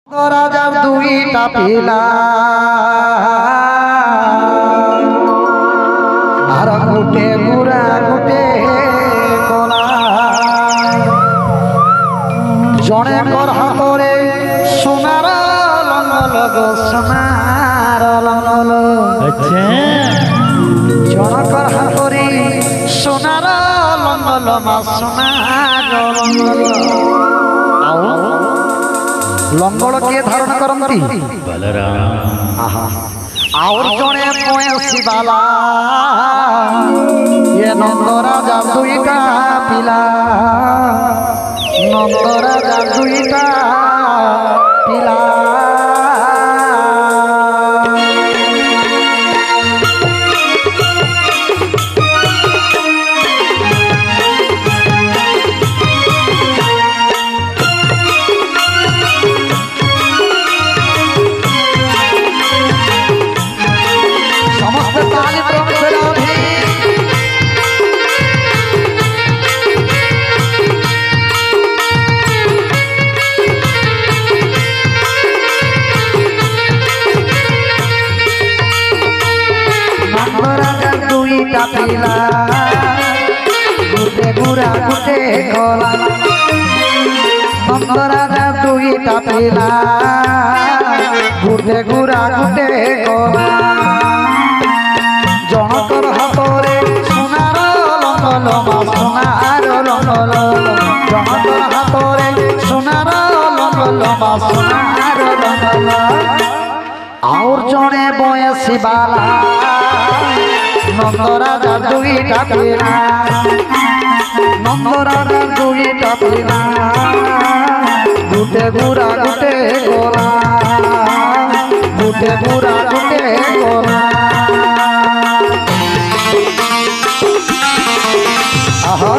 রাজার দুইটা পিলা আর গুটে গুড়া গুটে কলা জনে কর হাতরে সোনার লঙ্গল গো সোনার লঙ্গল জনকর হাতরে সোনার লঙ্গল মা সোনার লঙ্গল লঙ্গল কে ধারণ করন্তি বলরাম আর জনে পয়সি বালা এ নন্দরাজা দুইটা পিলা নন্দরাজা দুইটা পিলা পিলা গুটে গুড়া গুটে কলা নন্দরাজা দুইটা পিলা গুটে গুড়া গুটে কলা জনকর হাতরে সোনার লঙ্গল মা সোনার লঙ্গল জনকর হাতরে সোনার লঙ্গল মা সোনার লঙ্গল আর জনে বয়সী বালা নন্দরাজা দুইটা পিলা নন্দরাজা দুইটা পিলা গুটে গুড়া গুটে গোলা গুটে গুড়া গুটে গোলা আহা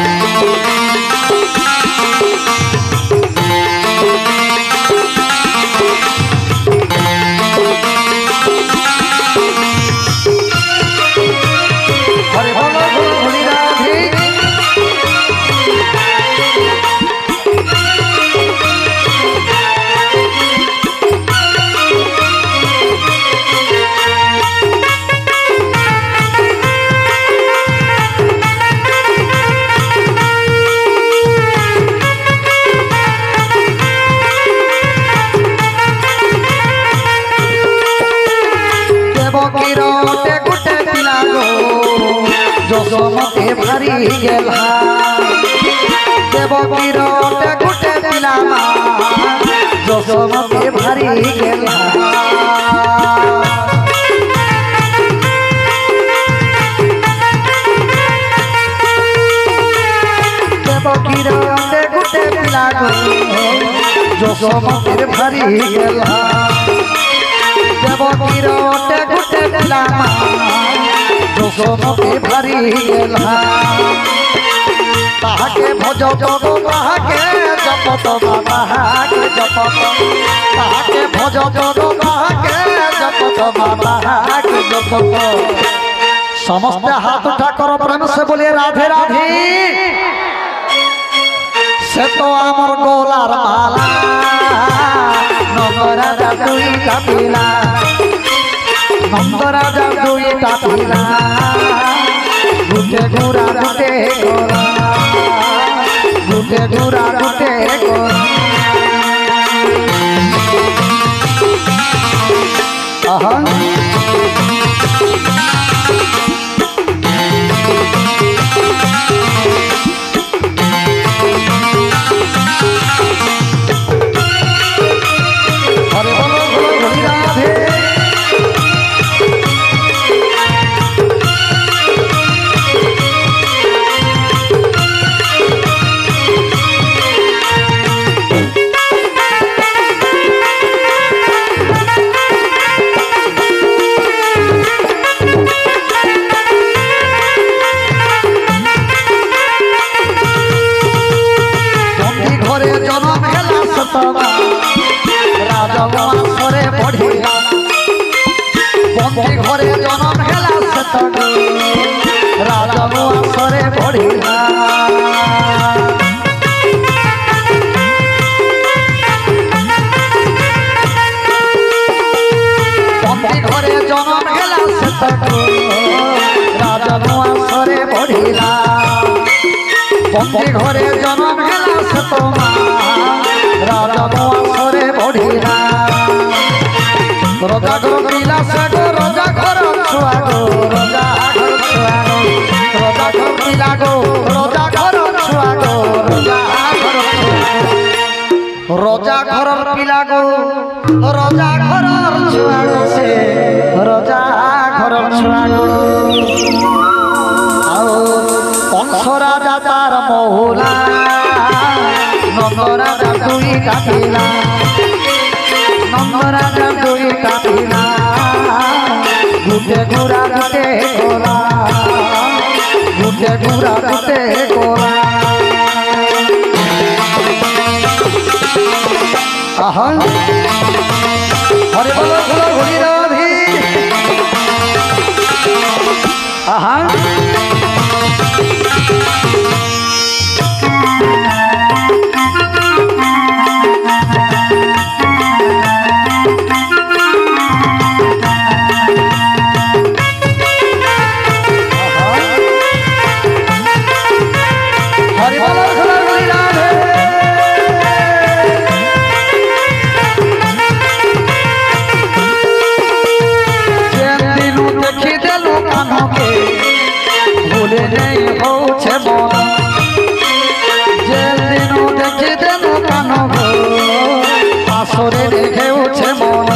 गिरोटे गुटे पिला गो जसमते भारी गेला देव गिरोटे गुटे पिला जसमते भारी गेला देव गिरोटे गुटे पिला गो जसमते भारी गेला देव गिरोटे गुटे पिला जसमते भारी गेला ताहाके भज जगो ताहाके जपत ताहाके जपत ताहाके भज जगो ताहाके जपत ताहाके जपत समस्त हाथ उठा करो प्रेम से बोलिए राधे राधे से तो आमर गोलार माला नंदराजा दुईटा पिला नंदराजा दुईटा पिला गुटे गुड़ा गुटे गोरा गुटे गुड़ा गुटे गोरा आहा घरे जनम हेला से राजा सरे बढ़िया राजनुआसरे बढ़िला बंदी घरे जन्म हेला से तो राजनुआसरे बढ़िला रजा घर पिला से गो रजा घर छुआ गो रजा घर छुआ गो रजा घर पिला गो रजा घर छुआ गो रजा घर रजा घर पिला गो रजा घर छुआ गो से रजा घर छुआ गो आओ कंस राजा तार महुला नंद राजा दुई काटिला नंद राजा दुई काटिला गुटे गुरा गुटे गोला गुटे गुरा गुटे गोला आहा हरे बोलो बोलो घुरी राधी आहा आसरे देखे उछे मन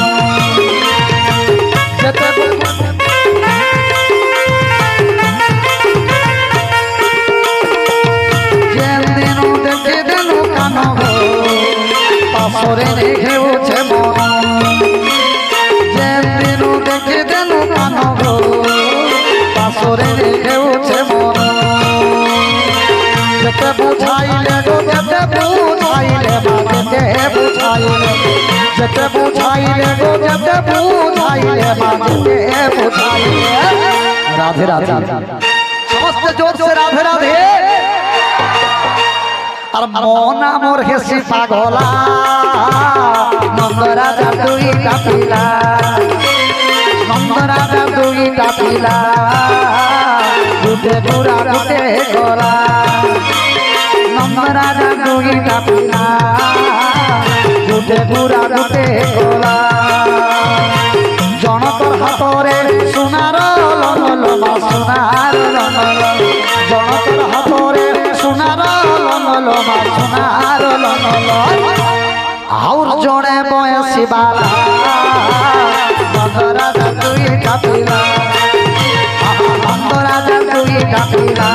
जेल दिनु देखे देनु कान आसरे देखे उछे मन जेल दिनु देखे देनु कान आसरे देखे उछे मन जते बुझाइले गो जते बुझाइले जते बुझाइले जते बुझाइले गो जते बुझाइले जते बुझाइले राधे राधे समस्त जोर से राधे राधे और मोना मोर हेसी पागला नंद राजा दुई कापिला नंद राजा दुई कापिला गुटे गुरा गुटे गोला नंद राजा दुई कापिला गुटे गुरा गुटे गोला जनकर हाथरे सुनार लंगलमा सुनार लंगल जनकर हाथरे सुनार लंगलमा सुनार लंगल और जड़े बयसी बाला नंद राजा दुई कापिला नंद राजा दुई कापिला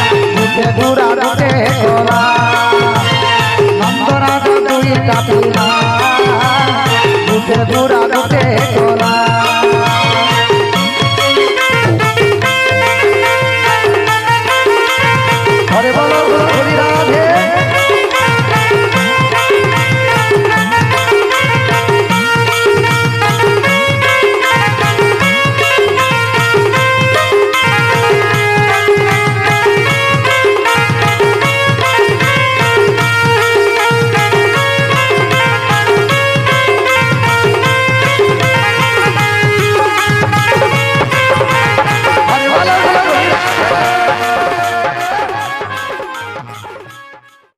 गुटे गुरा गुटे गोला नंद राजा दुई कापिला